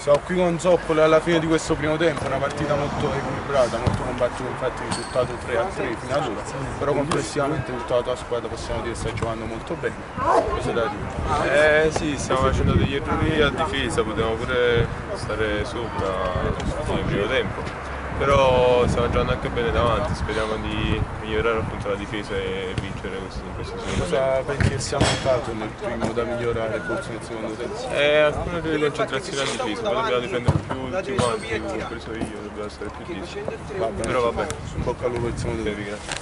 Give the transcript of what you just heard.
Siamo qui con Zoppoli alla fine di questo primo tempo, una partita molto equilibrata, molto combattuta, infatti il risultato 3-3 fino ad ora, però complessivamente tutta la tua squadra possiamo dire sta giocando molto bene. Cosa da dire? Sì, stiamo facendo degli errori a difesa, potevamo pure stare sopra nel primo tempo. Però stiamo giocando anche bene davanti, speriamo di migliorare appunto la difesa e vincere questo secondo Cosa tempo. pensi che sia mancato nel primo da migliorare forse nel secondo tempo? Alcune delle concentrazioni a difesa, poi dobbiamo difendere più tutti quanti, ho preso io, dobbiamo stare più dietro. Va bene. Però vabbè. In bocca al lupo il secondo tempo. Grazie.